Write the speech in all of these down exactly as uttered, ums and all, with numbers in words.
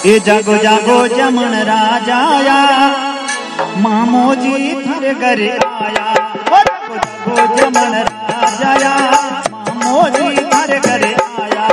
ए जागो जागो जमन राजाया मामो जी थर घर आया। जागो जागो जमन राजाया मामो जी थर घर आया।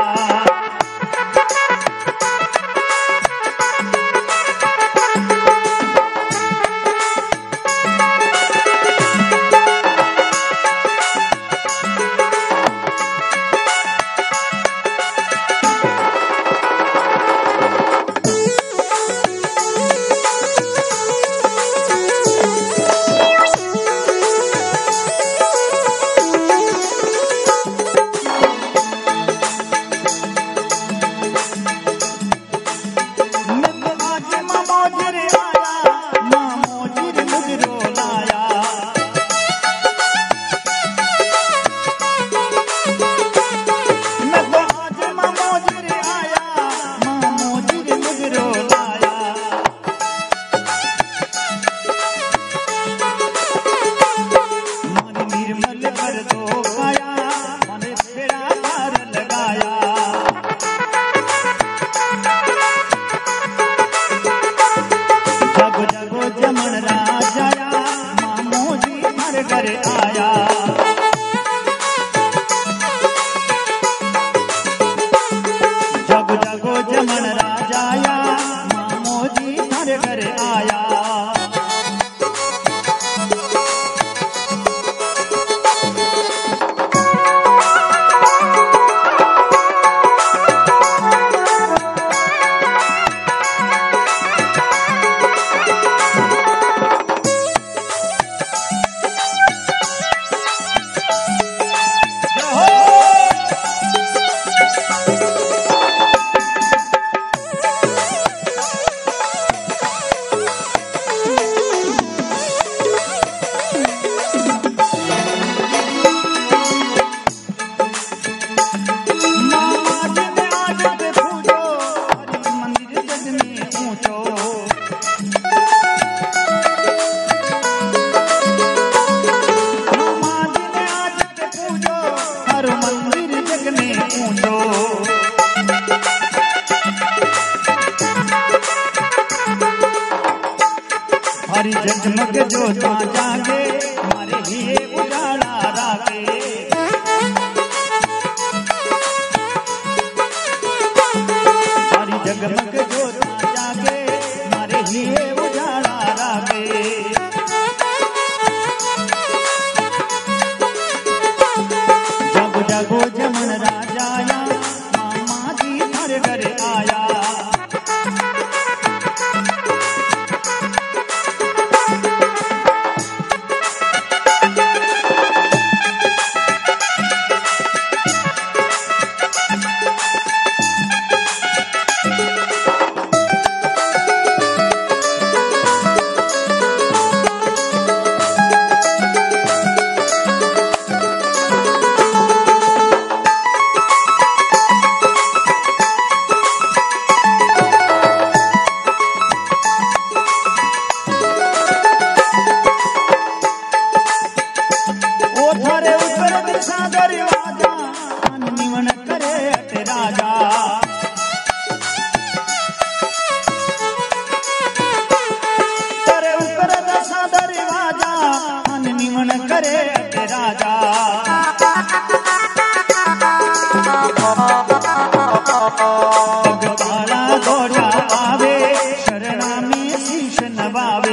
जागो जागो जमन राजाया मामो जी थर घर आया। हरी जगमग जोता जागे हमारे लिए उजाला रागे। हरी जगमग जोता जागे हमारे लिए उजाला रागे। जागो जागो जमन राजाया मामा जी थर घर आया। करे राजा भगवाना गोरा आवे शरणा में शीश नवावे।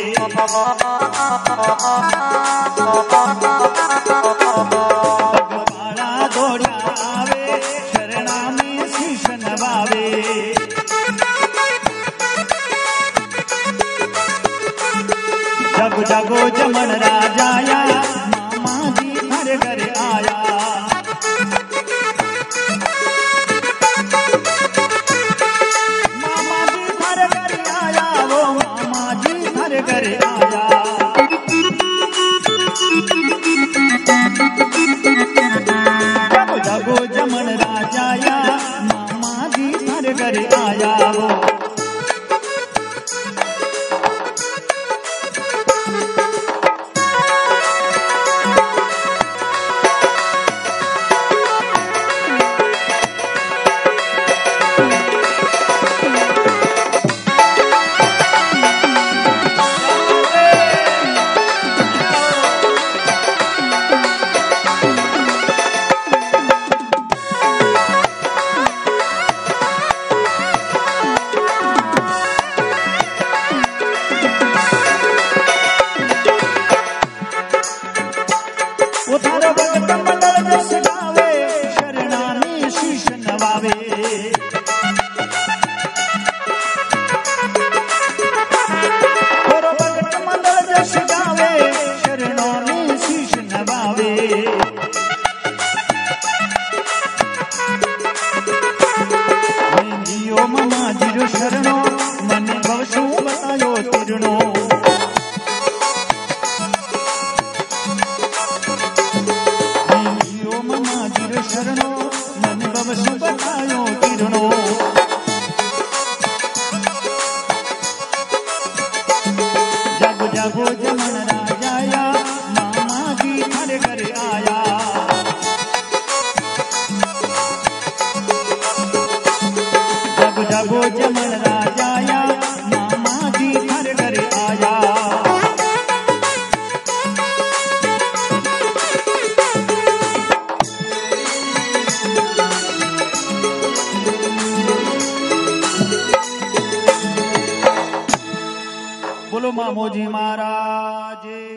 भगवाना गोरा आवे शरणा में शीश नवावे। जागो जागो जमन राजाया मामा जी थर घर आया। मामा जी थर घर आया वो मामा जी थर घर आया। जियो शरणो मन भवसु बतायो तिरणो जियो मामा जियो शरणो मन भवसु बतायो तिरणो जागो जागो जमन राजाया मामा जी थारे घर आया जागो जागो जमन राजाया मामा जी थारे घर आया बोलो मामोजी महाराज।